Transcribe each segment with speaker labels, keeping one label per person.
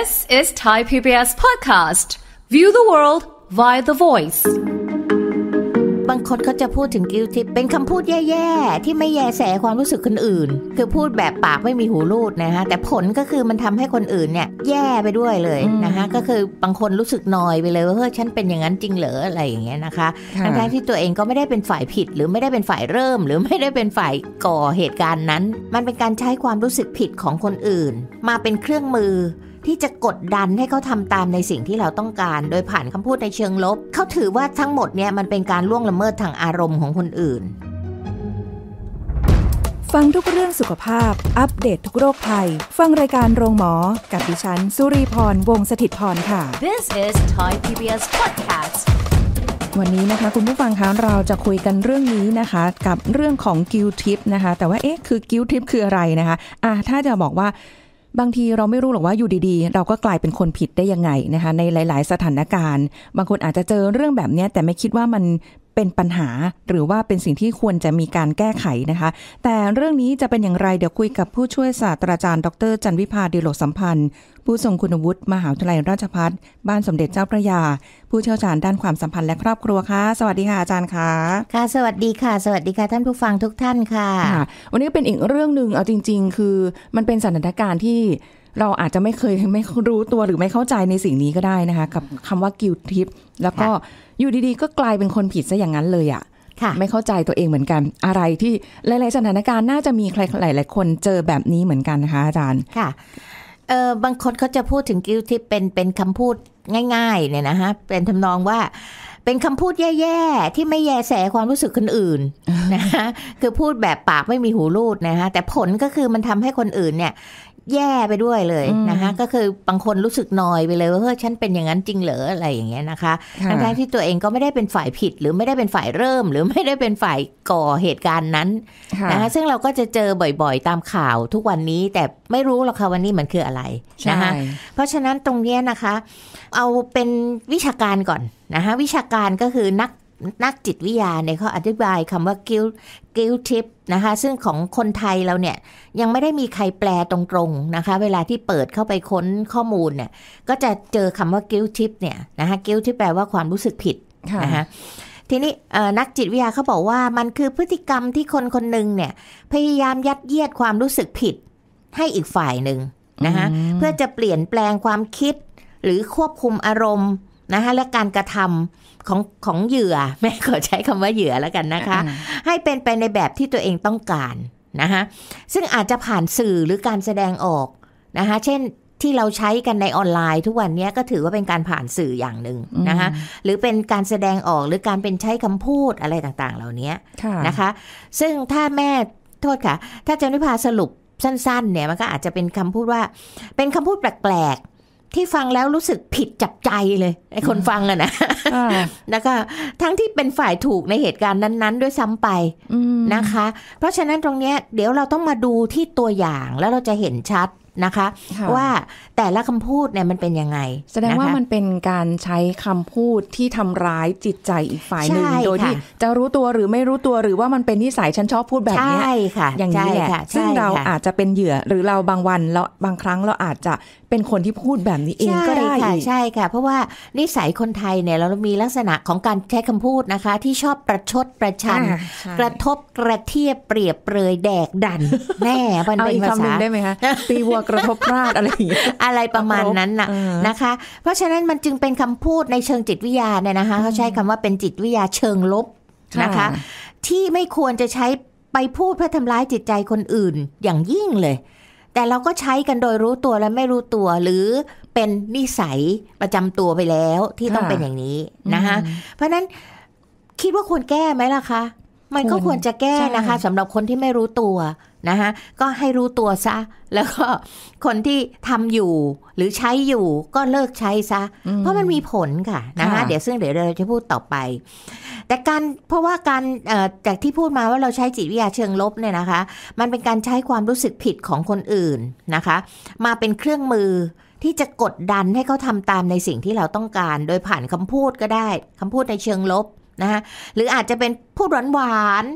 Speaker 1: This is Thai PBS podcast. View the world via the voice.
Speaker 2: บางคนเขาจะพูดถึงกิลทิปเป็นคำพูดแย่ๆที่ไม่แยแสความรู้สึกคนอื่นคือพูดแบบปากไม่มีหูรูดนะคะแต่ผลก็คือมันทำให้คนอื่นเนี่ยแย่ไปด้วยเลยนะคะก็คือบางคนรู้สึกนอยไปเลยว่าเฮ้ยฉันเป็นอย่างนั้นจริงเหรออะไรอย่างเงี้ยนะคะทั้งที่ตัวเองก็ไม่ได้เป็นฝ่ายผิดหรือไม่ได้เป็นฝ่ายเริ่มหรือไม่ได้เป็นฝ่ายก่อเหตุการณ์นั้นมันเป็นการใช้ความรู้สึกผิดของคนอื่นมาเป็นเครื่องมือที่จะกดดันให้เขาทำตามในสิ่งที่เราต้องการโดยผ่านคำพูดในเชิงลบเขาถือว่าทั้งหมดเนี่ยมันเป็นการล่วงละเมิดทางอารมณ์ของคนอื่น
Speaker 3: ฟังทุกเรื่องสุขภาพอัปเดต ทุกโรคภัยฟังรายการโรงหมอกับดิฉันสุรีพรวงศ์สถิตย์พรค่ะ
Speaker 1: This is Thai PBS podcast.
Speaker 3: วันนี้นะคะคุณผู้ฟังคะเราจะคุยกันเรื่องนี้นะคะกับเรื่องของ guilt trip นะคะแต่ว่าคือ guilt trip คืออะไรนะคะถ้าจะบอกว่าบางทีเราไม่รู้หรอกว่าอยู่ดีๆเราก็กลายเป็นคนผิดได้ยังไงนะคะในหลายๆสถานการณ์บางคนอาจจะเจอเรื่องแบบนี้แต่ไม่คิดว่ามันเป็นปัญหาหรือว่าเป็นสิ่งที่ควรจะมีการแก้ไขนะคะแต่เรื่องนี้จะเป็นอย่างไรเดี๋ยวคุยกับผู้ช่วยศาสตราจารย์ดร.จันวิภาดิโลกสัมพันธ์ผู้ทรงคุณวุฒิมหาวิทยาลัยราชภัฏบ้านสมเด็จเจ้าพระยาผู้เชี่ยวชาญด้านความสัมพันธ์และครอบครัวค่ะสวัสดีค่ะอาจารย์ค่ะ
Speaker 2: ค่ะสวัสดีค่ะสวัสดีค่ะท่านผู้ฟังทุกท่านค่ะ
Speaker 3: วันนี้เป็นอีกเรื่องนึงเอาจริงๆคือมันเป็นสถานการณ์ที่เราอาจจะไม่รู้ตัวหรือไม่เข้าใจในสิ่งนี้ก็ได้นะคะกับคำว่า guilt trip แล้วก็อยู่ดีๆก็กลายเป็นคนผิดซะอย่างนั้นเลยอ่ะไม่เข้าใจตัวเองเหมือนกันอะไรที่หลายๆสถานการณ์น่าจะมีใครหลายๆคนเจอแบบนี้เหมือนกันนะคะอาจารย์
Speaker 2: ค่ะบางคนเขาจะพูดถึง guilt trip เป็นคำพูดง่ายๆเนี่ยนะฮะเป็นทำนองว่าเป็นคำพูดแย่ๆที่ไม่แยแสความรู้สึกคนอื่นนะคะคือพูดแบบปากไม่มีหูรูดนะคะแต่ผลก็คือมันทำให้คนอื่นเนี่ยแย่ไปด้วยเลยนะคะก็คือบางคนรู้สึกนอยไปเลยว่าเฮ้ยฉันเป็นอย่างนั้นจริงเหรออะไรอย่างเงี้ยนะคะทั้งที่ตัวเองก็ไม่ได้เป็นฝ่ายผิดหรือไม่ได้เป็นฝ่ายเริ่มหรือไม่ได้เป็นฝ่ายก่อเหตุการณ์นั้นนะคะซึ่งเราก็จะเจอบ่อยๆตามข่าวทุกวันนี้แต่ไม่รู้หรอกค่ะวันนี้มันคืออะไรนะคะเพราะฉะนั้นตรงนี้นะคะเอาเป็นวิชาการก่อนนะคะวิชาการก็คือนักจิตวิทยาเนี่ยเขาอธิบายคำว่า guilt trip นะคะซึ่งของคนไทยเราเนี่ยยังไม่ได้มีใครแปลตรงๆนะคะเวลาที่เปิดเข้าไปค้นข้อมูลเนี่ยก็จะเจอคำว่า guilt trip เนี่ยนะคะ guilt ที่แปลว่าความรู้สึกผิดนะคะทีนี้นักจิตวิทยาเขาบอกว่ามันคือพฤติกรรมที่คนคนหนึ่งเนี่ยพยายามยัดเยียดความรู้สึกผิดให้อีกฝ่ายหนึ่งนะคะเพื่อจะเปลี่ยนแปลงความคิดหรือควบคุมอารมณ์นะคะและการกระทำของเหยื่อแม่ขอใช้คำว่าเหยื่อแล้วกันนะคะให้เป็นไปในแบบที่ตัวเองต้องการนะคะซึ่งอาจจะผ่านสื่อหรือการแสดงออกนะคะเช่นที่เราใช้กันในออนไลน์ทุกวันนี้ก็ถือว่าเป็นการผ่านสื่ออย่างหนึ่งนะคะหรือเป็นการแสดงออกหรือการเป็นใช้คำพูดอะไรต่างๆเหล่านี้นะคะซึ่งถ้าแม่โทษค่ะถ้าจันวิภาสรุปสั้นๆเนี่ยมันก็อาจจะเป็นคำพูดว่าเป็นคำพูดแปลกที่ฟังแล้วรู้สึกผิดจับใจเลยไอ้คนฟังอะนะแล้วก็ทั้งที่เป็นฝ่ายถูกในเหตุการณ์นั้นๆด้วยซ้ำไปนะคะเพราะฉะนั้นตรงนี้เดี๋ยวเราต้องมาดูที่ตัวอย่างแล้วเราจะเห็นชัดนะคะว่าแต่ละคำพูดเนี่ยมันเป็นยังไง
Speaker 3: แสดงว่ามันเป็นการใช้คำพูดที่ทำร้ายจิตใจอีกฝ่ายหนึ่งโดยที่จะรู้ตัวหรือไม่รู้ตัวหรือว่ามันเป็นนิสัยฉันชอบพูดแบบนี้อย่างนี้แหละซึ่งเราอาจจะเป็นเหยื่อหรือเราบางวันแล้วบางครั้งเราอาจจะเป็นคนที่พูดแบบนี้เองก็ได้
Speaker 2: ใช่ค่ะเพราะว่านิสัยคนไทยเนี่ยเรามีลักษณะของการใช้คำพูดนะคะที่ชอบประชดประชันกระทบกระเทียบเปรียบเปรยแดกดันแน่มันเป็นภาษา
Speaker 3: ได้ไหมคะตีวัวกระทบพลาดอะไรอย่างเงี้ย
Speaker 2: อะไรประมาณนั้นนะคะเพราะฉะนั้นมันจึงเป็นคำพูดในเชิงจิตวิทยาเนี่ยนะคะเขาใช้คำว่าเป็นจิตวิทยาเชิงลบนะคะที่ไม่ควรจะใช้ไปพูดเพื่อทำร้ายจิตใจคนอื่นอย่างยิ่งเลยแต่เราก็ใช้กันโดยรู้ตัวและไม่รู้ตัวหรือเป็นนิสัยประจำตัวไปแล้วที่ต้องเป็นอย่างนี้นะคะเพราะนั้นคิดว่าควรแก้ไหมล่ะคะมันก็ควรจะแก้นะคะสำหรับคนที่ไม่รู้ตัวนะคะก็ให้รู้ตัวซะแล้วก็คนที่ทำอยู่หรือใช้อยู่ก็เลิกใช้ซะเพราะมันมีผลค่ะนะคะเดี๋ยวเราจะพูดต่อไปแต่เพราะว่าการจากที่พูดมาว่าเราใช้จิตวิทยาเชิงลบเนี่ยนะคะมันเป็นการใช้ความรู้สึกผิดของคนอื่นนะคะมาเป็นเครื่องมือที่จะกดดันให้เขาทำตามในสิ่งที่เราต้องการโดยผ่านคำพูดก็ได้คำพูดในเชิงลบนะคะหรืออาจจะเป็นพูดหวานๆ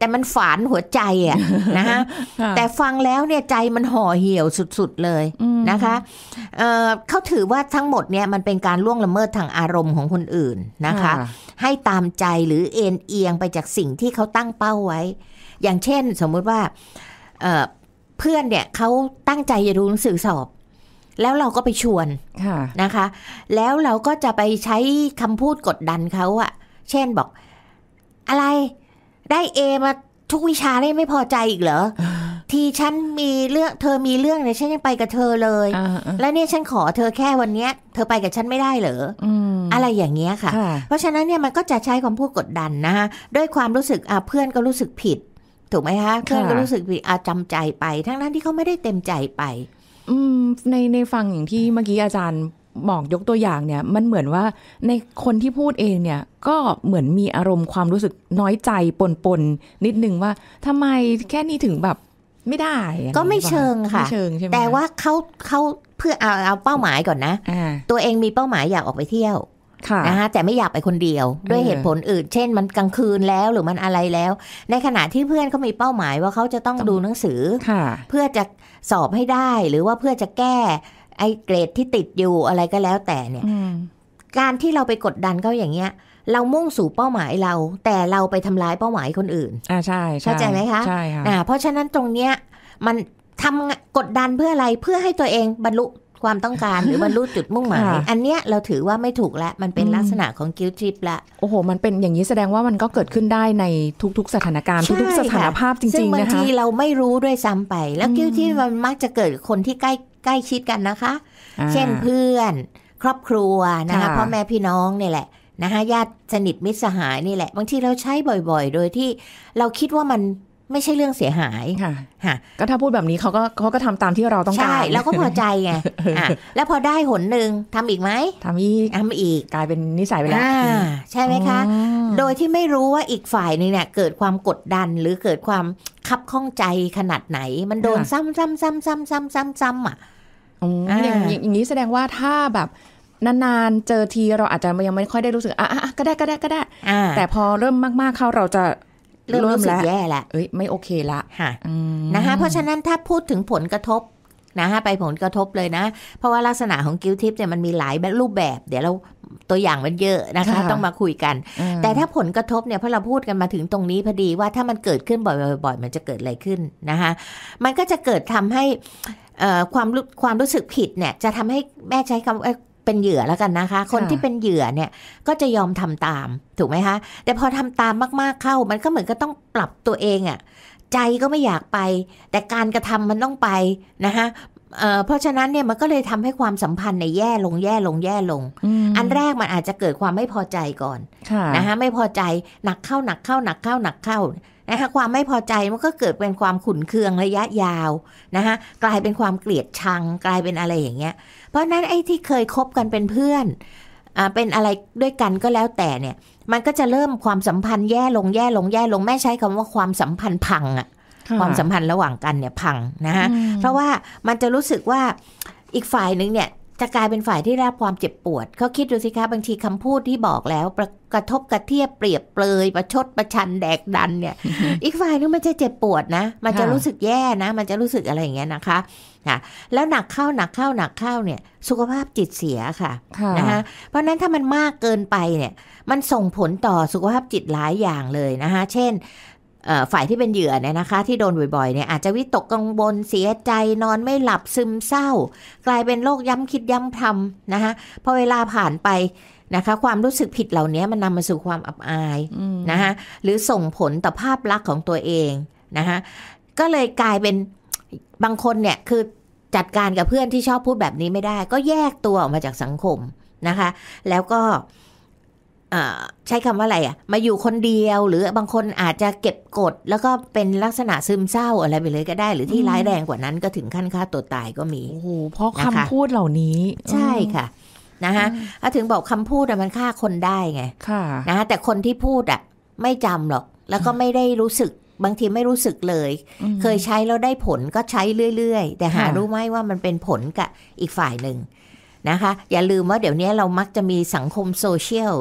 Speaker 2: แต่มันฝานหัวใจอ่ะ นะคะแต่ฟังแล้วเนี่ยใจมันห่อเหี่ยวสุดๆเลยนะคะเขาถือว่าทั้งหมดเนี่ยมันเป็นการล่วงละเมิดทางอารมณ์ของคนอื่นนะคะให้ตามใจหรือเอ็นเอียงไปจากสิ่งที่เขาตั้งเป้าไว้อย่างเช่นสมมุติว่าเพื่อนเนี่ยเขาตั้งใจจะดูหนังสือสอบแล้วเราก็ไปชวนนะคะแล้วเราก็จะไปใช้คำพูดกดดันเขาอะเช่นบอกอะไรได้เอมาทุกวิชาได้ไม่พอใจอีกเหรอ ที่ฉันมีเรื่องเธอมีเรื่องเนี่ยฉันยังไปกับเธอเลยแล้วเนี่ยฉันขอเธอแค่วันเนี้ยเธอไปกับฉันไม่ได้เหรออะไรอย่างเงี้ยค่ะเพราะฉะนั้นเนี่ยมันก็จะใช้ความพูดกดดันนะคะด้วยความรู้สึกเพื่อนก็รู้สึกผิดถูกไหมคะเพื่อนก็รู้สึกผิดจำใจไปทั้งนั้นที่เขาไม่ได้เต็มใจไป
Speaker 3: ในฟังอย่างที่เมื่อกี้อาจารย์บอกยกตัวอย่างเนี่ยมันเหมือนว่าในคนที่พูดเองเนี่ยก็เหมือนมีอารมณ์ความรู้สึกน้อยใจปนนิดนึงว่าทำไมแค่นี้ถึงแบบไม่ได้
Speaker 2: ก็ไม่เชิงค่ะแต่ว่าเขาเพื่อเอาเป้าหมายก่อนนะตัวเองมีเป้าหมายอยากออกไปเที่ยวนะคะแต่ไม่อยากไปคนเดียวด้วยเหตุผลอื่นเช่นมันกลางคืนแล้วหรือมันอะไรแล้วในขณะที่เพื่อนเขามีเป้าหมายว่าเขาจะต้องดูหนังสือเพื่อจะสอบให้ได้หรือว่าเพื่อจะแก้ไอ้เกรดที่ติดอยู่อะไรก็แล้วแต่เนี่ยการที่เราไปกดดันเขาอย่างเงี้ยเรามุ่งสู่เป้าหมายเราแต่เราไปทำลายเป้าหมายคนอื่น
Speaker 3: ใช่
Speaker 2: เข้าใจไหมคะ
Speaker 3: ใช่ค่ะ
Speaker 2: เพราะฉะนั้นตรงเนี้ยมันทำกดดันเพื่ออะไรเพื่อให้ตัวเองบรรลุความต้องการหรือบรรลุจุดมุ่งหมายอันเนี้ยเราถือว่าไม่ถูกแล้วมันเป็นลักษณะของguilt tripละ
Speaker 3: โอ้โหมันเป็นอย่างนี้แสดงว่ามันก็เกิดขึ้นได้ในทุกๆสถานการณ์ทุกๆสถานภาพจริงๆนะคะซึ่ง
Speaker 2: บางทีเราไม่รู้ด้วยซ้ำไปแล้วguilt tripมันมักจะเกิดคนที่ใกล้ชิดกันนะคะเช่นเพื่อนครอบครัวนะคะพ่อแม่พี่น้องนี่แหละนะคะญาติสนิทมิตรสหายนี่แหละบางทีเราใช้บ่อยๆโดยที่เราคิดว่ามันไม่ใช่เรื่องเสียหาย
Speaker 3: ค่ะก็ถ้าพูดแบบนี้เขาก็ทำตามที่เราต้องการ
Speaker 2: ใช่แล้วก็พอใจไงแล้วพอได้หนนึงทำอีกไหม
Speaker 3: ทำอีกกลายเป็นนิสัยไปแล้ว
Speaker 2: ใช่ไหมคะโดยที่ไม่รู้ว่าอีกฝ่ายนึงเนี่ยเกิดความกดดันหรือเกิดความคับข้องใจขนาดไหนมันโดนซ้ำอ่ะ
Speaker 3: อย่างนี้แสดงว่าถ้าแบบนานๆเจอทีเราอาจจะยังไม่ค่อยได้รู้สึกก็ได้แต่พอเริ่มมากๆเข้าเราจะ
Speaker 2: เริ่มรู้สึกแย่ละ
Speaker 3: ไม่โอเคละ
Speaker 2: นะคะเพราะฉะนั้นถ้าพูดถึงผลกระทบนะคะไปผลกระทบเลยนะเพราะว่าลักษณะของguilt tripเนี่ยมันมีหลายรูปแบบเดี๋ยวเราตัวอย่างมันเยอะนะคะต้องมาคุยกันแต่ถ้าผลกระทบเนี่ยพอเราพูดกันมาถึงตรงนี้พอดีว่าถ้ามันเกิดขึ้นบ่อยๆมันจะเกิดอะไรขึ้นนะคะมันก็จะเกิดทำให้ความรู้สึกผิดเนี่ยจะทำให้แม่ใช้คำเป็นเหยื่อแล้วกันนะคะคนที่เป็นเหยื่อเนี่ยก็จะยอมทำตามถูกไหมคะแต่พอทำตามมากๆเข้ามันก็เหมือนก็ต้องปรับตัวเองอ่ะใจก็ไม่อยากไปแต่การกระทำมันต้องไปนะคะเพราะฉะนั้นเนี่ยมันก็เลยทำให้ความสัมพันธ์ในแย่ลงอันแรกมันอาจจะเกิดความไม่พอใจก่อนนะคะไม่พอใจหนักเข้านะคะความไม่พอใจมันก็เกิดเป็นความขุ่นเคืองระยะยาวนะคะกลายเป็นความเกลียดชังกลายเป็นอะไรอย่างเงี้ยเพราะนั้นไอ้ที่เคยคบกันเป็นเพื่อนเป็นอะไรด้วยกันก็แล้วแต่เนี่ยมันก็จะเริ่มความสัมพันธ์แย่ลงแม่ใช้คำว่าความสัมพันธ์พังอ่ะความสัมพันธ์ระหว่างกันเนี่ยพังนะคะเพราะว่ามันจะรู้สึกว่าอีกฝ่ายนึงเนี่ยจะกลายเป็นฝ่ายที่ได้รับความเจ็บปวดเขาคิดดูสิคะบางทีคำพูดที่บอกแล้วกระทบกระเทียบเปรียบเปรยประชดประชันแดกดันเนี่ย อีกฝ่ายนึงมันจะเจ็บปวดนะมันจะรู้สึกแย่นะมันจะรู้สึกอะไรอย่างเงี้ยนะคะแล้วหนักเข้าเนี่ยสุขภาพจิตเสียค่ะนะคะเพราะนั้นถ้ามันมากเกินไปเนี่ยมันส่งผลต่อสุขภาพจิตหลายอย่างเลยนะคะเช่นฝ่ายที่เป็นเหยื่อเนี่ยนะคะที่โดนบ่อยๆเนี่ยอาจจะวิตกกังวลเสียใจนอนไม่หลับซึมเศร้ากลายเป็นโรคย้ำคิดย้ำทำนะคะพอเวลาผ่านไปนะคะความรู้สึกผิดเหล่านี้มันนำมาสู่ความอับอายนะคะหรือส่งผลต่อภาพลักษณ์ของตัวเองนะคะก็เลยกลายเป็นบางคนเนี่ยคือจัดการกับเพื่อนที่ชอบพูดแบบนี้ไม่ได้ก็แยกตัวออกมาจากสังคมนะคะแล้วก็ใช้คำว่าอะไรมาอยู่คนเดียวหรือบางคนอาจจะเก็บกดแล้วก็เป็นลักษณะซึมเศร้าอะไรไปเลยก็ได้หรือที่ร้ายแรงกว่านั้นก็ถึงขั้นฆ่าตัวตายก็มี
Speaker 3: โอ้โหเพราะคำพูดเหล่านี้
Speaker 2: ใช่ค่ะนะคะถึงบอกคำพูดมันฆ่าคนได้ไงนะคะแต่คนที่พูดไม่จำหรอกแล้วก็ไม่ได้รู้สึกบางทีไม่รู้สึกเลยเคยใช้แล้วได้ผลก็ใช้เรื่อยๆแต่หารู้ไหมว่ามันเป็นผลกับอีกฝ่ายหนึ่งนะคะอย่าลืมว่าเดี๋ยวนี้เรามักจะมีสังคมโซเชียล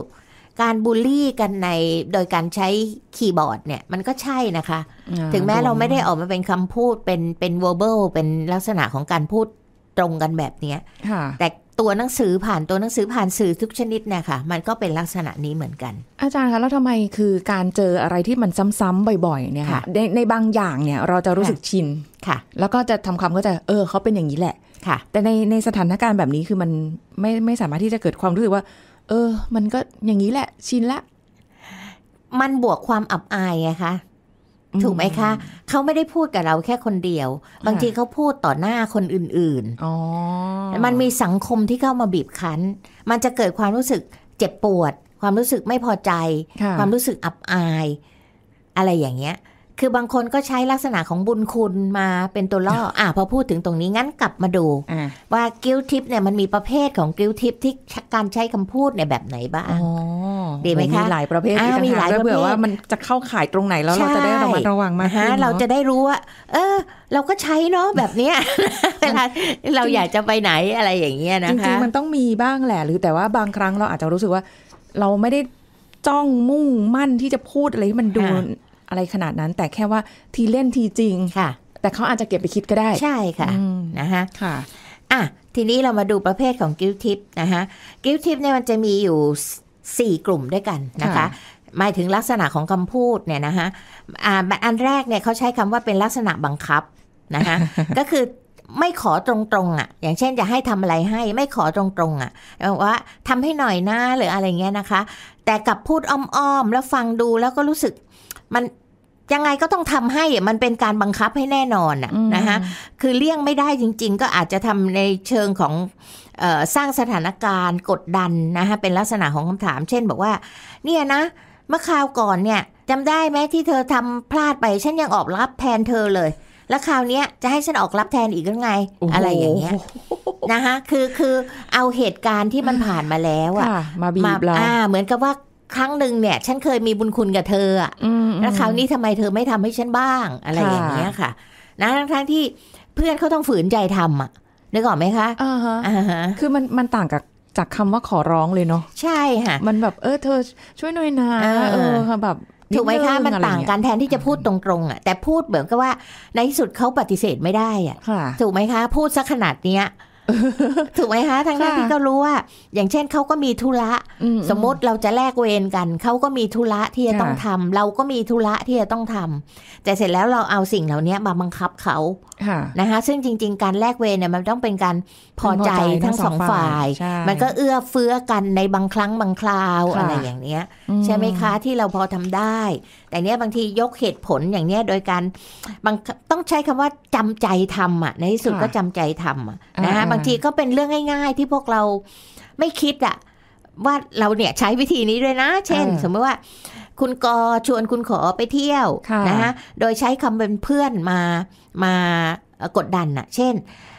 Speaker 2: การบูลลี่กันโดยการใช้คีย์บอร์ดเนี่ยมันก็ใช่นะคะถึงแม้เราไม่ได้ออกมาเป็นคำพูดเป็น verbal เป็นลักษณะของการพูดตรงกันแบบนี้แต่ตัวหนังสือผ่านสื่อทุกชนิดเนี่ยค่ะมันก็เป็นลักษณะนี้เหมือนกัน
Speaker 3: อาจารย์คะแล้วทำไมคือการเจออะไรที่มันซ้ำๆบ่อยๆเนี่ยค่ะในบางอย่างเนี่ยเราจะรู้สึกชิน
Speaker 2: ค่ะ
Speaker 3: แล้วก็จะทำความเข้าใจเขาเป็นอย่างนี้แหละ
Speaker 2: ค่ะ
Speaker 3: แต่ในสถานการณ์แบบนี้คือมันไม่สามารถที่จะเกิดความรู้สึกว่ามันก็อย่างนี้แหละชินละ
Speaker 2: มันบวกความอับอายไงคะถูกไหมคะเขาไม่ได้พูดกับเราแค่คนเดียวบางทีเขาพูดต่อหน้าคนอื่นๆมันมีสังคมที่เข้ามาบีบคั้นมันจะเกิดความรู้สึกเจ็บปวดความรู้สึกไม่พอใจความรู้สึกอับอายอะไรอย่างเงี้ยคือบางคนก็ใช้ลักษณะของบุญคุณมาเป็นตัวล่อพอพูดถึงตรงนี้งั้นกลับมาดูว่ากิลทิปเนี่ยมันมีประเภทของกิลทิปที่การใช้คำพูดในแบบไหนบ้างดีไหมคะ
Speaker 3: มีหลายประเภท
Speaker 2: มีหลายประเภท
Speaker 3: ว่ามันจะเข้าข่ายตรงไหนแล้วเราจะได้ระมัดระวังมากขึ้น
Speaker 2: เราจะได้รู้ว่าเราก็ใช้เนาะแบบเนี้ยเวลาเราอยากจะไปไหนอะไรอย่างเงี้ยนะคะ
Speaker 3: จริงๆมันต้องมีบ้างแหละหรือแต่ว่าบางครั้งเราอาจจะรู้สึกว่าเราไม่ได้จ้องมุ่งมั่นที่จะพูดอะไรที่มันดูอะไรขนาดนั้นแต่แค่ว่าทีเล่นทีจริง
Speaker 2: ค่ะ
Speaker 3: แต่เขาอาจจะเก็บไปคิดก็ได้
Speaker 2: ใช่ค่ะนะคะ
Speaker 3: ค่ะ
Speaker 2: ทีนี้เรามาดูประเภทของกิลทิปนะคะกิลทิปเนี่ยมันจะมีอยู่4กลุ่มด้วยกันนะคะหมายถึงลักษณะของคำพูดเนี่ยนะคะอันแรกเนี่ยเขาใช้คำว่าเป็นลักษณะบังคับนะคะ ก็คือไม่ขอตรงๆอย่างเช่นจะให้ทำอะไรให้ไม่ขอตรงๆว่าทำให้หน่อยนะหรืออะไรเงี้ยนะคะแต่กับพูดอ้อมๆแล้วฟังดูแล้วก็รู้สึกมันยังไงก็ต้องทำให้มันเป็นการบังคับให้แน่นอนนะคะคือเลี่ยงไม่ได้จริงๆก็อาจจะทำในเชิงของสร้างสถานการณ์กดดันนะคะเป็นลักษณะของคำถามเช่นบอกว่าเนี่ยนะเมื่อคราวก่อนเนี่ยจำได้ไหมที่เธอทำพลาดไปฉันยังออกรับแทนเธอเลยแล้วคราวนี้จะให้ฉันออกรับแทนอีกหรือไง อะไรอย่างเงี้ยนะคะคือเอาเหตุการณ์ที่มันผ่านมาแล้ว
Speaker 3: มาบีบเรา
Speaker 2: เหมือนกับว่าครั้งหนึ่งเนี่ยฉันเคยมีบุญคุณกับเธอแล้วคราวนี้ทำไมเธอไม่ทำให้ฉันบ้างอะไรอย่างเงี้ยค่ะนะทั้งที่เพื่อนเขาต้องฝืนใจทำนึกออกไหมคะ
Speaker 3: คือมันต่างจากคำว่าขอร้องเลยเนาะ
Speaker 2: ใช่ค่ะ
Speaker 3: มันแบบเธอช่วยหน่อยนะแบบ
Speaker 2: ถูกไหมคะมันต่างกันแทนที่จะพูดตรงๆแต่พูดเหมือนกับว่าในที่สุดเขาปฏิเสธไม่ได้ถูกไหมคะพูดซะขนาดเนี้ยถูกไหมคะทั้งที่ก็รู้ว่าอย่างเช่นเขาก็มีธุระสมมติเราจะแลกเวรกันเขาก็มีธุระที่จะต้องทำเราก็มีธุระที่จะต้องทำแต่เสร็จแล้วเราเอาสิ่งเหล่านี้มาบังคับเขานะคะซึ่งจริงๆการแลกเวรเนี่ยมันต้องเป็นการพอใจทั้งสองฝ่ายมันก็เอื้อเฟื้อกันในบางครั้งบางคราวอะไรอย่างเนี้ยใช่ไหมคะที่เราพอทำได้แต่เนี้ยบางทียกเหตุผลอย่างเนี้ยโดยการต้องใช้คำว่าจำใจทำในที่สุดก็จำใจทำนะคะบางทีก็เป็นเรื่องง่ายๆที่พวกเราไม่คิดว่าเราเนี่ยใช้วิธีนี้ด้วยนะเช่นสมมติว่าคุณกชวนคุณขอไปเที่ยวนะคะโดยใช้คำเป็นเพื่อนมากดดันเช่น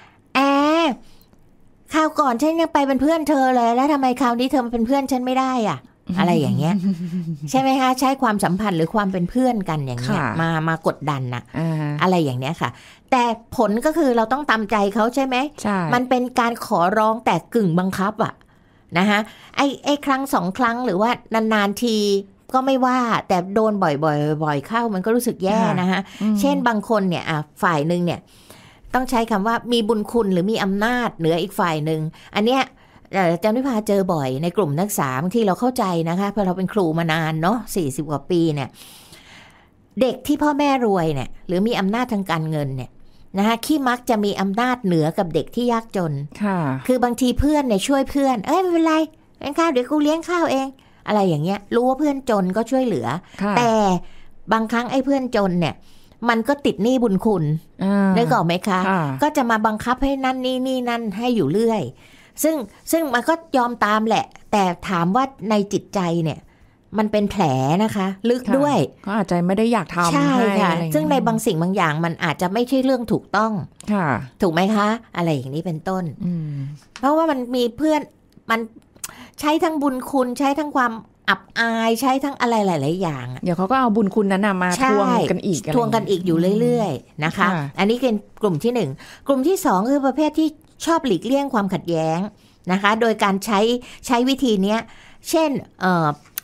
Speaker 2: คราวก่อนฉันยังไปเป็นเพื่อนเธอเลยแล้วทำไมคราวนี้เธอมาเป็นเพื่อนฉันไม่ได้อะไรอย่างเงี้ยใช่ไหมคะใช้ความสัมพันธ์หรือความเป็นเพื่อนกันอย่างเงี้ยมากดดันอะไรอย่างเนี้ยค่ะแต่ผลก็คือเราต้องตามใจเขาใช่ไหมมันเป็นการขอร้องแต่กึ่งบังคับนะคะไอ้ครั้งสองครั้งหรือว่านานๆทีก็ไม่ว่าแต่โดนบ่อยๆเข้ามันก็รู้สึกแย่นะคะเช่นบางคนเนี่ยฝ่ายนึงเนี่ยต้องใช้คำว่ามีบุญคุณหรือมีอำนาจเหนืออีกฝ่ายนึงอันเนี้ยอาจารย์วิภาเจอบ่อยในกลุ่มนักศึกษาบางทีเราเข้าใจนะคะเพราะเราเป็นครูมานานเนาะ40 กว่าปีเนี่ยเด็กที่พ่อแม่รวยเนี่ยหรือมีอำนาจทางการเงินเนี่ยนะคะที่มักจะมีอำนาจเหนือกับเด็กที่ยากจนคือบางทีเพื่อนเนี่ยช่วยเพื่อนไม่เป็นไรเลี้ยงข้าวเดี๋ยวกูเลี้ยงข้าวเองอะไรอย่างเงี้ยรู้ว่าเพื่อนจนก็ช่วยเหลือแต่บางครั้งไอ้เพื่อนจนเนี่ยมันก็ติดหนี้บุญคุณได้ก่อนไหมคะก็จะมาบังคับให้นั่นนี่นั่นให้อยู่เรื่อยซึ่งมันก็ยอมตามแหละแต่ถามว่าในจิตใจเนี่ยมันเป็นแผลนะคะลึกด้วย
Speaker 3: ก็อาจจะไม่ได้อยากทำ
Speaker 2: ใช่ค่ะซึ่งในบางสิ่งบางอย่างมันอาจจะไม่ใช่เรื่องถูกต้องถูกไหมคะอะไรอย่างนี้เป็นต้นเพราะว่ามันมีเพื่อนมันใช้ทั้งบุญคุณใช้ทั้งความอับอายใช้ทั้งอะไรหลายๆอย่าง
Speaker 3: เดี๋ยวเขาก็เอาบุญคุณนั้นมาทวงกันอีก
Speaker 2: อยู่เรื่อยๆนะคะอันนี้เป็นกลุ่มที่1กลุ่มที่2คือประเภทที่ชอบหลีกเลี่ยงความขัดแย้งนะคะโดยการใช้วิธีนี้เช่น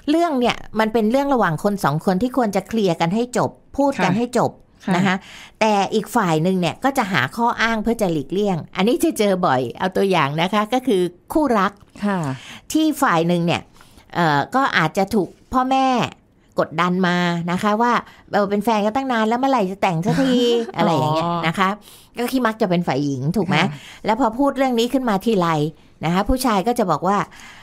Speaker 2: เรื่องเนี่ยมันเป็นเรื่องระหว่างคนสองคนที่ควรจะเคลียร์กันให้จบพูดกันให้จบนะคะแต่อีกฝ่ายหนึ่งเนี่ยก็จะหาข้ออ้างเพื่อจะหลีกเลี่ยงอันนี้จะเจอบ่อยเอาตัวอย่างนะคะก็คือคู่รักที่ฝ่ายหนึ่งเนี่ยก็อาจจะถูกพ่อแม่กดดันมานะคะว่าเราเป็นแฟนกันตั้งนานแล้วเมื่อไหร่จะแต่งสักที อะไรอย่างเงี้ยนะคะก็ขี้มักจะเป็นฝ่ายหญิงถูกไหมแล้วพอพูดเรื่องนี้ขึ้นมาทีไรนะคะผู้ชายก็จะบอกว่า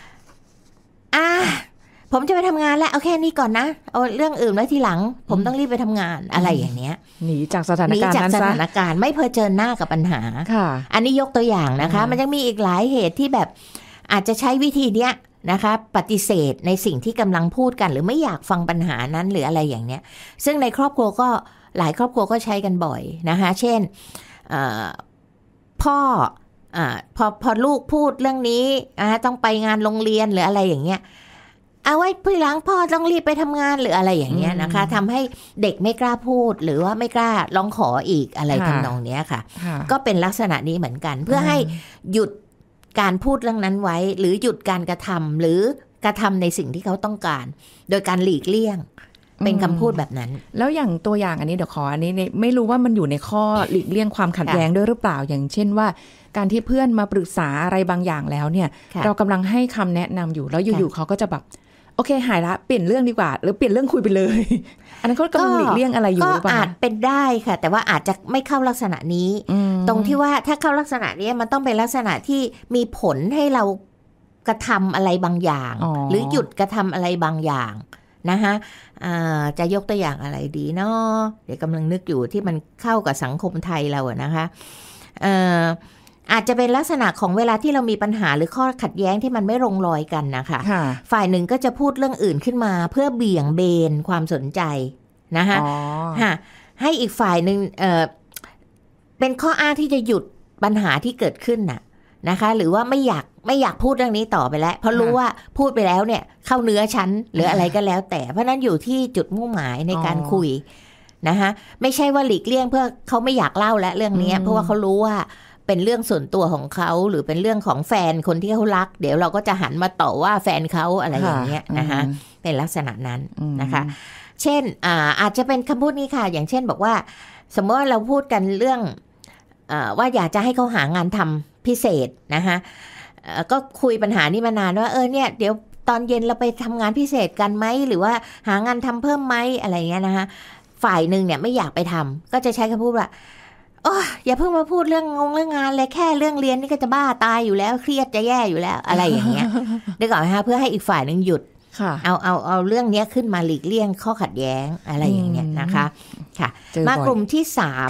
Speaker 2: ผมจะไปทำงานแล้วเอาแค่นี้ก่อนนะเอาเรื่องอื่นไว้ทีหลังผมต้องรีบไปทำงานอะไรอย่างเนี้ย
Speaker 3: หนีจากสถานการณ์นั้นซะ
Speaker 2: สถานการณ์ไม่เผชิญหน้ากับปัญหาอันนี้ยกตัวอย่างนะคะมันยังมีอีกหลายเหตุที่แบบอาจจะใช้วิธีเนี้ยนะคะปฏิเสธในสิ่งที่กำลังพูดกันหรือไม่อยากฟังปัญหานั้นหรืออะไรอย่างเนี้ยซึ่งในครอบครัวก็หลายครอบครัวก็ใช้กันบ่อยนะคะเช่นพ่อพอลูกพูดเรื่องนี้ต้องไปงานโรงเรียนหรืออะไรอย่างเงี้ยเอาไว้พี่หลังพ่อต้องรีบไปทำงานหรืออะไรอย่างเงี้ยนะคะทำให้เด็กไม่กล้าพูดหรือว่าไม่กล้าร้องขออีกอะไรทำนองเนี้ยค่ะก็เป็นลักษณะนี้เหมือนกันเพื่อให้หยุดการพูดเรื่องนั้นไว้หรือหยุดการกระทำหรือกระทำในสิ่งที่เขาต้องการโดยการหลีกเลี่ยงเป็นคำพูดแบบนั้น
Speaker 3: แล้วอย่างตัวอย่างอันนี้เดี๋ยวขออันนี้ไม่รู้ว่ามันอยู่ในข้อหลีกเลี่ยงความขัดแย้งด้วยหรือเปล่าอย่างเช่นว่าการที่เพื่อนมาปรึกษาอะไรบางอย่างแล้วเนี่ยเรากำลังให้คำแนะนำอยู่แล้วอยู่ๆเขาก็จะแบบโอเคหายละเปลี่ยนเรื่องดีกว่าหรือเปลี่ยนเรื่องคุยไปเลยอันนั้นเขากำลังหลีกเลี่ยงอะไรอยู่หรือเปล่า
Speaker 2: ก็อาจเป็นได้ค่ะแต่ว่าอาจจะไม่เข้าลักษณะนี้ตรงที่ว่าถ้าเข้าลักษณะนี้มันต้องเป็นลักษณะที่มีผลให้เรากระทำอะไรบางอย่างหรือหยุดกระทำอะไรบางอย่างนะคะจะยกตัวอย่างอะไรดีเนาะเดี๋ยวกำลังนึกอยู่ที่มันเข้ากับสังคมไทยเราอะนะคะอาจจะเป็นลักษณะของเวลาที่เรามีปัญหาหรือข้อขัดแย้งที่มันไม่ลงรอยกันนะคะฝ่ายหนึ่งก็จะพูดเรื่องอื่นขึ้นมาเพื่อเบี่ยงเบนความสนใจนะคะให้อีกฝ่ายหนึ่งเป็นข้ออ้างที่จะหยุดปัญหาที่เกิดขึ้นน่ะนะคะหรือว่าไม่อยากพูดเรื่องนี้ต่อไปแล้วเพราะรู้ว่าพูดไปแล้วเนี่ยเข้าเนื้อชั้นหรืออะไรก็แล้วแต่เพราะนั้นอยู่ที่จุดมุ่งหมายในการคุยนะคะไม่ใช่ว่าหลีกเลี่ยงเพื่อเขาไม่อยากเล่าและเรื่องนี้เพราะว่าเขารู้ว่าเป็นเรื่องส่วนตัวของเขาหรือเป็นเรื่องของแฟนคนที่เขารักเดี๋ยวเราก็จะหันมาต่อว่าแฟนเขาอะไรอย่างเงี้ยนะคะเป็นลักษณะนั้นนะคะเช่นอาจจะเป็นคำพูดนี้ค่ะอย่างเช่นบอกว่าสมมติว่าเราพูดกันเรื่องว่าอยากจะให้เขาหางานทำพิเศษนะคะก็คุยปัญหานี้มานานว่าเนี่ยเดี๋ยวตอนเย็นเราไปทำงานพิเศษกันไหมหรือว่าหางานทำเพิ่มไหมอะไรเงี้ยนะคะฝ่ายหนึ่งเนี่ยไม่อยากไปทำก็จะใช้คำพูดว่าอย่าเพิ่งมาพูดเรื่องงานเลยแค่เรื่องเรียนนี่ก็จะบ้าตายอยู่แล้วเครียดจะแย่อยู่แล้วอะไรอย่างเงี้ยได้ก่อนนะคะเพื่อให้อีกฝ่ายหนึ่งหยุดเอาเรื่องนี้ขึ้นมาหลีกเลี่ยงข้อขัดแย้งอะไรอย่างเงี้ยนะคะค่ะมากลุ่มที่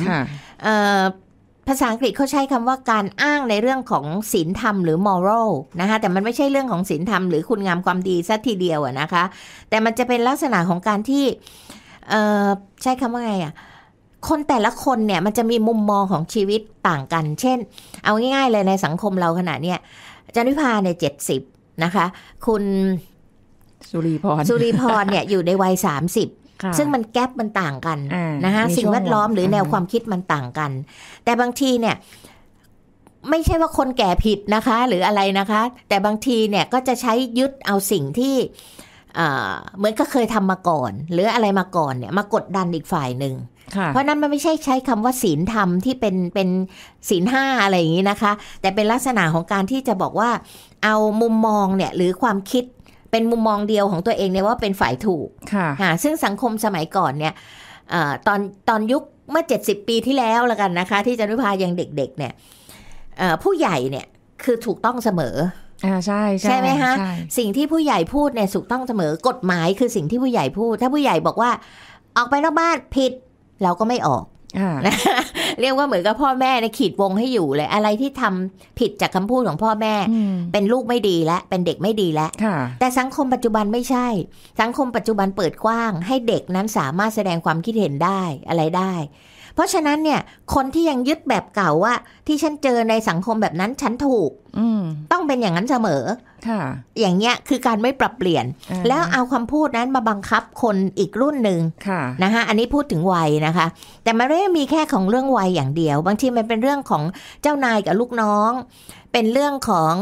Speaker 2: 3ภาษาอังกฤษเขาใช้คำว่าการอ้างในเรื่องของศีลธรรมหรือ moral นะคะแต่มันไม่ใช่เรื่องของศีลธรรมหรือคุณงามความดีซะทีเดียวนะคะแต่มันจะเป็นลักษณะของการที่ใช้คำว่าไงคนแต่ละคนเนี่ยมันจะมีมุมมองของชีวิตต่างกันเช่นเอาง่ายๆเลยในสังคมเราขณะเนี้ยจันวิภาเนี่ย70นะคะคุณ
Speaker 3: สุริพร
Speaker 2: เนี่ยอยู่ในวัย30ซึ่งมันแกปมันต่างกันนะคะสิ่งแวดล้อมหรือแนวความคิดมันต่างกันแต่บางทีเนี่ยไม่ใช่ว่าคนแก่ผิดนะคะหรืออะไรนะคะแต่บางทีเนี่ยก็จะใช้ยึดเอาสิ่งที่เหมือนก็เคยทำมาก่อนหรืออะไรมาก่อนเนี่ยมากดดันอีกฝ่ายหนึ่งเพราะนั้นมันไม่ใช่ใช้คำว่าศีลธรรมที่เป็นศีล5อะไรอย่างนี้นะคะแต่เป็นลักษณะของการที่จะบอกว่าเอามุมมองเนี่ยหรือความคิดเป็นมุมมองเดียวของตัวเองเนี่ยว่าเป็นฝ่ายถูกซึ่งสังคมสมัยก่อนเนี่ยตอนยุคเมื่อ70ปีที่แล้วละกันนะคะที่จันวิภายังเด็กๆเนี่ยผู้ใหญ่เนี่ยคือถูกต้องเสมอใช่ไหมฮะสิ่งที่ผู้ใหญ่พูดเนี่ยถูกต้องเสมอกฎหมายคือสิ่งที่ผู้ใหญ่พูดถ้าผู้ใหญ่บอกว่าออกไปนอกบ้านผิดเราก็ไม่ออกนะเรียกว่าเหมือนกับพ่อแม่ในขีดวงให้อยู่เลยอะไรที่ทำผิดจากคำพูดของพ่อแม่เป็นลูกไม่ดีแล้วเป็นเด็กไม่ดีแล้วแต่สังคมปัจจุบันไม่ใช่สังคมปัจจุบันเปิดกว้างให้เด็กนั้นสามารถแสดงความคิดเห็นได้อะไรได้เพราะฉะนั้นเนี่ยคนที่ยังยึดแบบเก่าว่าที่ฉันเจอในสังคมแบบนั้นฉันถูกต้องเป็นอย่างนั้นเสมออย่างเงี้ยคือการไม่ปรับเปลี่ยนแล้วเอาคำพูดนั้นมาบังคับคนอีกรุ่นหนึ่งนะคะอันนี้พูดถึงวัยนะคะแต่มันไม่ได้มีแค่ของเรื่องวัยอย่างเดียวบางทีมันเป็นเรื่องของเจ้านายกับลูกน้องเป็นเรื่องของ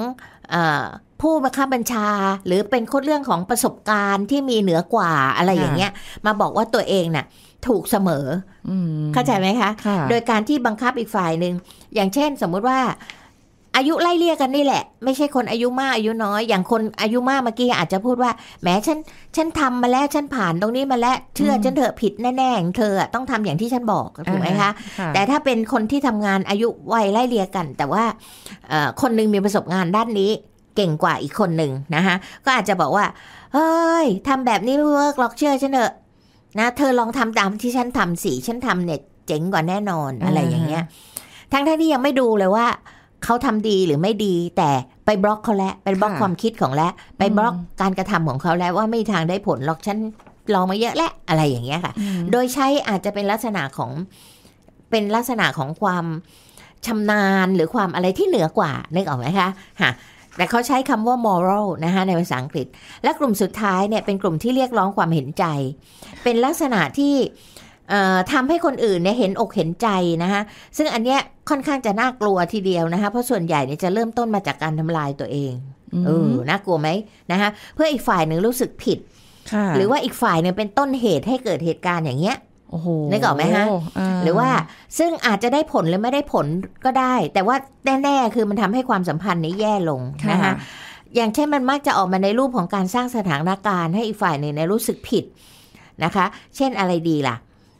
Speaker 2: ผู้บังคับบัญชาหรือเป็นเรื่องของประสบการณ์ที่มีเหนือกว่าอะไรอย่างเงี้ยมาบอกว่าตัวเองน่ะถูกเสมอเข้าใจไหมคะโดยการที่บังคับอีกฝ่ายหนึ่งอย่างเช่นสมมุติว่าอายุไล่เลี่ยกันนี่แหละไม่ใช่คนอายุมากอายุน้อยอย่างคนอายุมากเมื่อกี้อาจจะพูดว่าแหมฉันทำมาแล้วฉันผ่านตรงนี้มาแล้วเชื่อฉันเถอะผิดแน่ๆเธอต้องทำอย่างที่ฉันบอกถูกไหมคะแต่ถ้าเป็นคนที่ทำงานอายุวัยไล่เลี่ยกันแต่ว่าคนนึงมีประสบการณ์ด้านนี้เก่งกว่าอีกคนหนึ่งนะคะก็อาจจะบอกว่าเฮ้ยทำแบบนี้ไม่เวิร์กหรอกเชื่อฉันเถอะนะเธอลองทำตามที่ฉันทำสิฉันทำเนี่ยเจ๋งกว่าแน่นอนอะไรอย่างเงี้ยทั้งที่ยังไม่ดูเลยว่าเขาทำดีหรือไม่ดีแต่ไปบล็อกเขาแล้วไปบล็อกความคิดของแล้วไปบล็อกการกระทำของเขาแล้วว่าไม่มีทางได้ผลหรอกฉันลองมาเยอะแล้วอะไรอย่างเงี้ยค่ะโดยใช้อาจจะเป็นลักษณะของความชำนาญหรือความอะไรที่เหนือกว่านึกออกไหมคะแต่เขาใช้คำว่า moral นะคะในภาษาอังกฤษและกลุ่มสุดท้ายเนี่ยเป็นกลุ่มที่เรียกร้องความเห็นใจเป็นลักษณะที่ทำให้คนอื่นเนี่ยเห็นอกเห็นใจนะคะซึ่งอันเนี้ยค่อนข้างจะน่ากลัวทีเดียวนะคะเพราะส่วนใหญ่เนี่ยจะเริ่มต้นมาจากการทำลายตัวเองน่ากลัวไหมนะคะเพื่ออีกฝ่ายหนึ่งรู้สึกผิดหรือว่าอีกฝ่ายหนึ่งเป็นต้นเหตุให้เกิดเหตุการณ์อย่างเงี้ยนึกออกไหมฮะหรือว่าซึ่งอาจจะได้ผลหรือไม่ได้ผลก็ได้แต่ว่าแน่ๆคือมันทำให้ความสัมพันธ์นี้แย่ลงนะคะอย่างเช่นมันมักจะออกมาในรูปของการสร้างสถานการณ์ให้อีกฝ่ายหนึ่งรู้สึกผิดนะคะเช่นอะไรดีล่ะ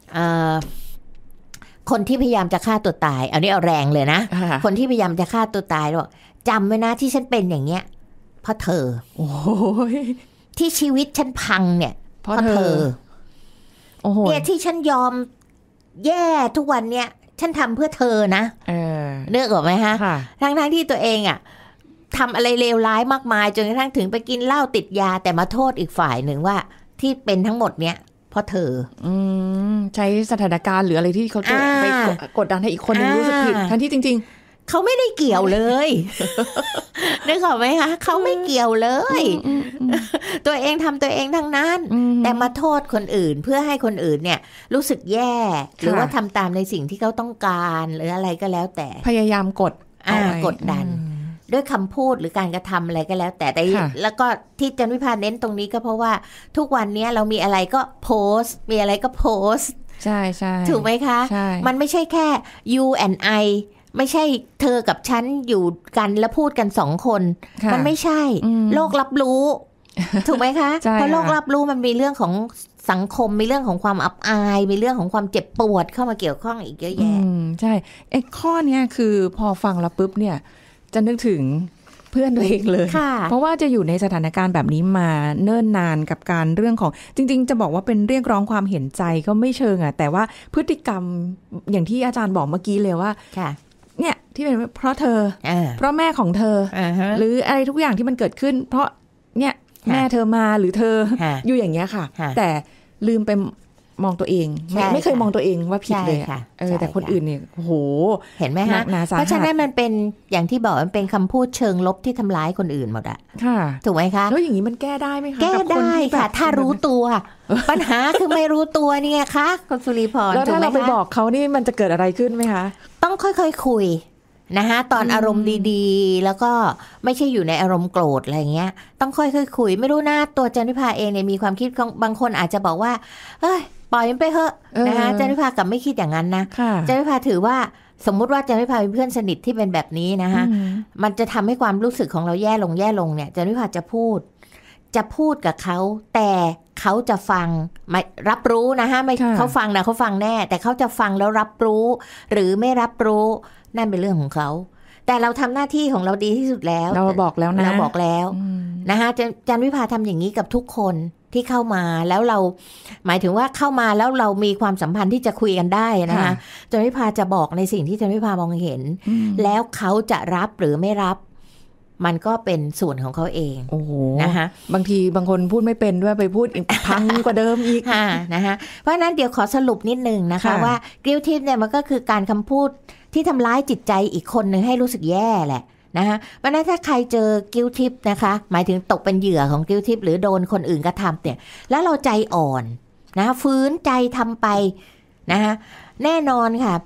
Speaker 2: คนที่พยายามจะฆ่าตัวตายเอานี่เอาแรงเลยนะคนที่พยายามจะฆ่าตัวตายบอกจำไว้นะที่ฉันเป็นอย่างเงี้ยเพราะเธอที่ชีวิตฉันพังเนี่ยเพราะเธอเนี่ยที่ฉันยอมแย่ทุกวันเนี่ยฉันทำเพื่อเธอนะเลือกออกไหมฮะทั้งที่ตัวเองอ่ะทำอะไรเลวร้ายมากมายจนกระทั่งถึงไปกินเหล้าติดยาแต่มาโทษอีกฝ่ายหนึ่งว่าที่เป็นทั้งหมดเนี้ยเพราะเธอ
Speaker 3: ใช้สถานการณ์หรืออะไรที่เขาจะไปกดดันให้อีกคนนึงรู้สึกผิดทั้งที่จริงๆ
Speaker 2: เขาไม่ได้เกี่ยวเลยนึกออกไหมคะเขาไม่เกี่ยวเลยตัวเองทำตัวเองทั้งนั้นแต่มาโทษคนอื่นเพื่อให้คนอื่นเนี่ยรู้สึกแย่หรือว่าทำตามในสิ่งที่เขาต้องการหรืออะไรก็แล้วแต่
Speaker 3: พยายามกด
Speaker 2: ดันด้วยคำพูดหรือการกระทำอะไรก็แล้วแต่แล้วก็ที่จันวิภาเน้นตรงนี้ก็เพราะว่าทุกวันนี้เรามีอะไรก็โพสต์มีอะไรก็โพสต์
Speaker 3: ใช่ใช่
Speaker 2: ถูกไหมคะมันไม่ใช่แค่ you and I ไม่ใช่เธอกับฉันอยู่กันแล้วพูดกัน2 คนมันไม่ใช่โลกรับรู้ถูกไหมคะเพราะโลกรับรู้มันมีเรื่องของสังคมมีเรื่องของความอับอายมีเรื่องของความเจ็บปวดเข้ามาเกี่ยวข้องอีกเยอะแยะ
Speaker 3: ใช่ไอ้ข้อนี้คือพอฟังแล้วปุ๊บเนี่ยจะนึกถึงเพื่อนตัวเองเลยเพราะว่าจะอยู่ในสถานการณ์แบบนี้มาเนิ่นนานกับการเรื่องของจริงๆจะบอกว่าเป็นเรียกร้องความเห็นใจก็ไม่เชิงอ่ะแต่ว่าพฤติกรรมอย่างที่อาจารย์บอกเมื่อกี้เลยว่าเนี่ยที่เป็นเพราะเธอเพราะแม่ของเธอหรืออะไรทุกอย่างที่มันเกิดขึ้นเพราะเนี่ยแม่เธอมาหรือเธออยู่อย่างเงี้ยค่ะแต่ลืมไปมองตัวเองไม่เคยมองตัวเองว่าผิดเลยแต่คนอื่นเนี่ยโอ้โห
Speaker 2: เห็นไหมฮะเพราะฉะนั้นมันเป็นอย่างที่บอกมันเป็นคำพูดเชิงลบที่ทำร้ายคนอื่นหมดอะถูกไหมคะ
Speaker 3: แล้วอย่างนี้มันแก้ได้ไหมคะ
Speaker 2: แก้ได้ค่ะถ้ารู้ตัวปัญหาคือไม่รู้ตัวนี่ไงคะคุณสุริพร
Speaker 3: แล้วถ้าเราไปบอกเขานี่มันจะเกิดอะไรขึ้นไหมคะ
Speaker 2: ต้องค่อยๆคุยนะคะตอนอารมณ์ดีๆแล้วก็ไม่ใช่อยู่ในอารมณ์โกรธอะไรเงี้ยต้องค่อยๆคุยไม่รู้นะตัวจันวิภาเองเนี่ยมีความคิดบางคนอาจจะบอกว่าเอ้ยปล่อยมันไปเถอะนะคะจันวิภากลับไม่คิดอย่างนั้นนะจันวิภาถือว่าสมมุติว่าจันวิภาเป็นเพื่อนสนิทที่เป็นแบบนี้นะคะมันจะทำให้ความรู้สึกของเราแย่ลงเนี่ยจันวิภาจะพูดกับเขาแต่เขาจะฟังไม่รับรู้นะฮะไม่เขาฟังนะเขาฟังแน่แต่เขาจะฟังแล้วรับรู้หรือไม่รับรู้นั่นเป็นเรื่องของเขาแต่เราทำหน้าที่ของเราดีที่สุดแล้ว
Speaker 3: เราบอกแล้วนะ
Speaker 2: เราบอกแล้วนะคะจันวิภาทำอย่างนี้กับทุกคนที่เข้ามาแล้วเราหมายถึงว่าเข้ามาแล้วเรามีความสัมพันธ์ที่จะคุยกันได้นะคะจันวิภาจะบอกในสิ่งที่จันวิภามองเห็นแล้วเขาจะรับหรือไม่รับมันก็เป็นส่วนของเขาเองนะคะ
Speaker 3: บางทีบางคนพูดไม่เป็นด้วยไปพูดอีกพังกว่าเดิมอีก
Speaker 2: นะคะเพราะนั้นเดี๋ยวขอสรุปนิดนึงนะคะว่ากิลทิปเนี่ยมันก็คือการคำพูดที่ทำร้ายจิตใจอีกคนนึงให้รู้สึกแย่แหละนะคะเพราะนั้นถ้าใครเจอกิลทิปนะคะหมายถึงตกเป็นเหยื่อของกิลทิปหรือโดนคนอื่นกระทำเนี่ยแล้วเราใจอ่อนนะฟื้นใจทำไปนะคะแน่นอนค่ะ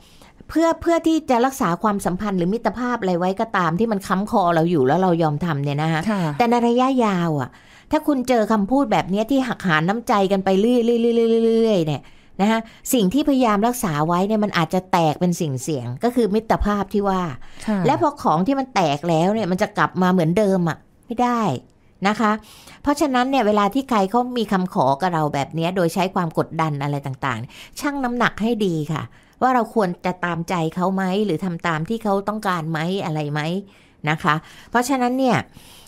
Speaker 2: เพื่อที่จะรักษาความสัมพันธ์หรือมิตรภาพอะไรไว้ก็ตามที่มันค้ำคอเราอยู่แล้วเรายอมทำเนี่ยนะคะแต่ในระยะยาวอ่ะถ้าคุณเจอคำพูดแบบนี้ที่หักหานน้ำใจกันไปเรื่อยๆเนี่ยนะคะสิ่งที่พยายามรักษาไว้เนี่ยมันอาจจะแตกเป็นสิ่งเสี่ยงก็คือมิตรภาพที่ว่าและพอของที่มันแตกแล้วเนี่ยมันจะกลับมาเหมือนเดิมอ่ะไม่ได้นะคะเพราะฉะนั้นเนี่ยเวลาที่ใครเขามีคำขอกับเราแบบนี้โดยใช้ความกดดันอะไรต่างๆชั่งน้ำหนักให้ดีค่ะว่าเราควรจะตามใจเขาไหมหรือทำตามที่เขาต้องการไหมอะไรไหมนะคะเพราะฉะนั้นเนี่ย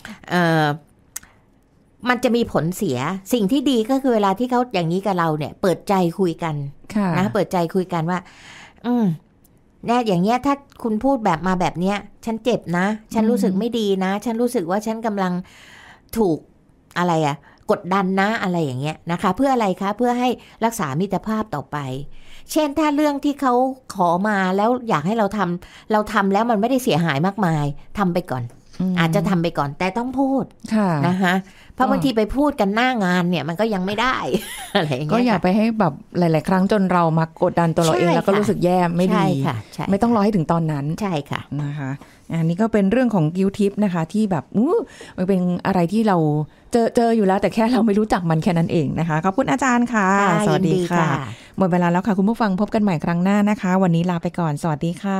Speaker 2: มันจะมีผลเสียสิ่งที่ดีก็คือเวลาที่เขาอย่างนี้กับเราเนี่ยเปิดใจคุยกันนะเปิดใจคุยกันว่าเนี่ยอย่างเงี้ยถ้าคุณพูดแบบมาแบบเนี้ยฉันเจ็บนะฉันรู้สึกไม่ดีนะฉันรู้สึกว่าฉันกำลังถูกอะไรอะกดดันนะอะไรอย่างเงี้ยนะคะเพื่ออะไรคะเพื่อให้รักษามิตรภาพต่อไปเช่นถ้าเรื่องที่เขาขอมาแล้วอยากให้เราทำแล้วมันไม่ได้เสียหายมากมายทำไปก่อนอาจจะทำไปก่อนแต่ต้องพูดนะคะเพราะบางทีไปพูดกันหน้างานเนี่ยมันก็ยังไม่ได้ อะไรอย่างเงี้ยก็
Speaker 3: อย่าไปให้แบบหลายๆครั้งจนเรามากดดันตัวเราเองแล้วก็รู้สึกแย่ไม่ดีไม่ต้องรอให้ถึงตอนนั้น
Speaker 2: ใช่ค่ะ
Speaker 3: นะคะอันนี้ก็เป็นเรื่องของกิลทิปนะคะที่แบบมันเป็นอะไรที่เราเจออยู่แล้วแต่แค่เราไม่รู้จักมันแค่นั้นเองนะคะขอบคุณอาจารย์ค่ะสวัสดีค่ะหมดเวลาแล้วค่ะคุณผู้ฟังพบกันใหม่ครั้งหน้านะคะวันนี้ลาไปก่อนสวัสดีค่ะ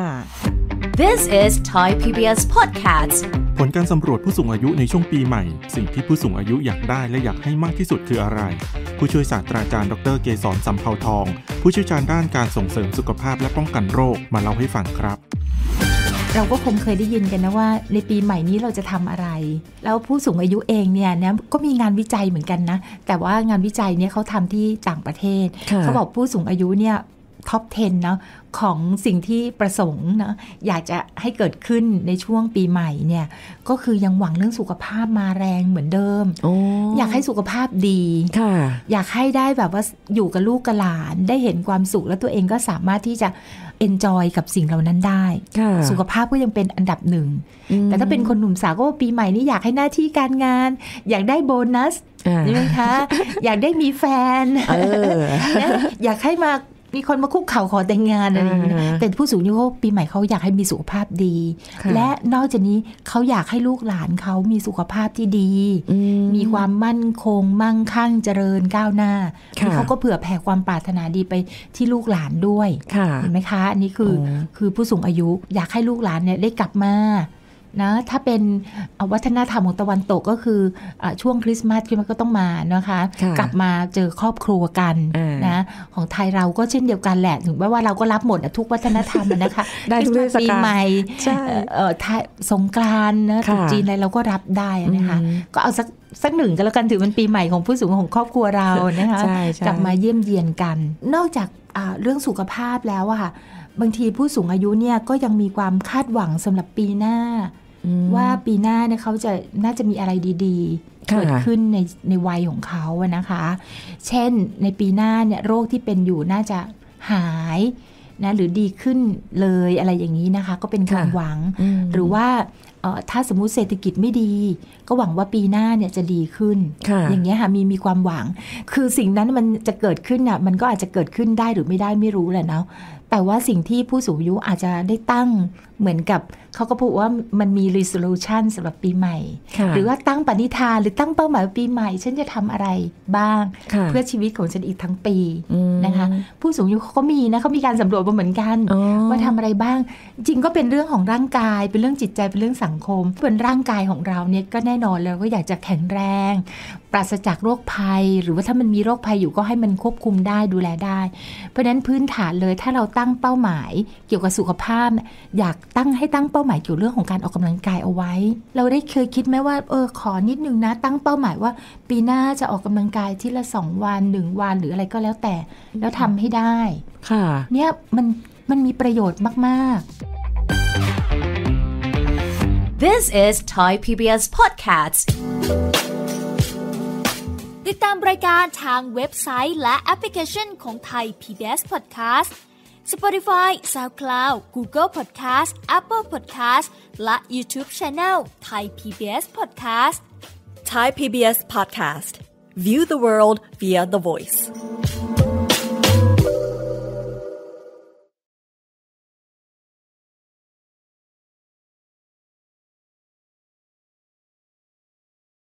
Speaker 1: This is Thai PBS Podcast
Speaker 4: ผลการสำรวจผู้สูงอายุในช่วงปีใหม่สิ่งที่ผู้สูงอายุอยากได้และอยากให้มากที่สุดคืออะไรผู้ช่วยศาสตราจารย์ดร.เกษร สำเภาทองผู้เชี่ยวชาญด้านการส่งเสริมสุขภาพและป้องกันโรคมาเล่าให้ฟังครับ
Speaker 5: เราก็คงเคยได้ยินกันนะว่าในปีใหม่นี้เราจะทำอะไรแล้วผู้สูงอายุเองเนี่ยก็มีงานวิจัยเหมือนกันนะแต่ว่างานวิจัยเนี่ยเขาทำที่ต่างประเทศเขาบอกผู้สูงอายุเนี่ยท็อป 10 เนาะของสิ่งที่ประสงค์นะอยากจะให้เกิดขึ้นในช่วงปีใหม่เนี่ยก็คือยังหวังเรื่องสุขภาพมาแรงเหมือนเดิมอยากให้สุขภาพดีอยากให้ได้แบบว่าอยู่กับลูกกับหลานได้เห็นความสุขแล้วตัวเองก็สามารถที่จะenjoy กับสิ่งเหล่านั้นได้สุขภาพก็ยังเป็นอันดับหนึ่งแต่ถ้าเป็นคนหนุ่มสาวก็ปีใหม่นี้อยากให้หน้าที่การงานอยากได้โบนัสใช่ไหมคะอยากได้มีแฟนอยากให้มีคนมาคุกเข่าขอแต่งงานอะไรอย่างเงี้ยแต่ผู้สูงอายุปีใหม่เขาอยากให้มีสุขภาพดีและนอกจากนี้เขาอยากให้ลูกหลานเขามีสุขภาพที่ดีมีความมั่นคงมั่งคั่งเจริญก้าวหน้าเขาก็เผื่อแผ่ความปรารถนาดีไปที่ลูกหลานด้วยเห็นไหมคะอันนี้คือผู้สูงอายุอยากให้ลูกหลานเนี่ยได้กลับมานะถ้าเป็นวัฒนธรรมของตะวันตกก็คือช่วงคริสต์มาสก็ต้องมานะคะกลับมาเจอครอบครัวกันนะของไทยเราก็เช่นเดียวกันแหละถึงแม้ว่าเราก็รับหมดทุกวัฒนธรรมนะคะ
Speaker 3: ได้ทุกเทศกาล
Speaker 5: ปีใหม่สงกรานต์นะตรุษจีนอะไรเราก็รับได้นะคะก็เอาสักหนึ่งก็แล้วกันถือเป็นปีใหม่ของผู้สูงของครอบครัวเรานะคะกลับมาเยี่ยมเยียนกันนอกจากเรื่องสุขภาพแล้วอะค่ะบางทีผู้สูงอายุเนี่ยก็ยังมีความคาดหวังสำหรับปีหน้าว่าปีหน้าเนี่ยเขาน่าจะมีอะไรดีๆเกิดขึ้นในวัยของเขาอะนะคะเช่นในปีหน้าเนี่ยโรคที่เป็นอยู่น่าจะหายนะหรือดีขึ้นเลยอะไรอย่างนี้นะคะก็เป็นความหวังหรือว่าถ้าสมมุติเศรษฐกิจไม่ดีก็หวังว่าปีหน้าเนี่ยจะดีขึ้นอย่างเงี้ยค่ะมีความหวังคือสิ่งนั้นมันจะเกิดขึ้นน่ะมันก็อาจจะเกิดขึ้นได้หรือไม่ได้ไม่รู้แหละเนาะแต่ว่าสิ่งที่ผู้สูงอายุอาจจะได้ตั้งเหมือนกับเขาก็พูดว่ามันมี resolution สำหรับปีใหม่หรือว่าตั้งปณิธานหรือตั้งเป้าหมายปีใหม่ฉันจะทำอะไรบ้างเพื่อชีวิตของฉันอีกทั้งปีนะคะผู้สูงอายุเขาก็มีนะเขามีการสำรวจมาเหมือนกันว่าทำอะไรบ้างจริงก็เป็นเรื่องของร่างกายเป็นเรื่องจิตใจเป็นเรื่องสังคมเป็นร่างกายของเราเนี่ยก็แน่นอนแล้วก็อยากจะแข็งแรงปราศจากโรคภัยหรือว่าถ้ามันมีโรคภัยอยู่ก็ให้มันควบคุมได้ดูแลได้เพราะฉะนั้นพื้นฐานเลยถ้าเราตั้งเป้าหมายเกี่ยวกับสุขภาพอยากตั้งเป้าหมายเกี่ยวเรื่องของการออกกำลังกายเอาไว้เราได้เคยคิดไหมว่าขอนิดนึงนะตั้งเป้าหมายว่าปีหน้าจะออกกำลังกายทีละ2 วัน1 วันหรืออะไรก็แล้วแต่แล้วทำให้ได้ค่ะเนี่ยมันมีประโยชน์มากๆ
Speaker 1: This is Thai PBS Podcast
Speaker 6: ติดตามรายการทางเว็บไซต์และแอปพลิเคชันของ Thai PBS Podcast Spotify, SoundCloud, Google Podcast, Apple Podcast และ YouTube Channel Thai PBS Podcast
Speaker 7: Thai PBS Podcast View the world via the voice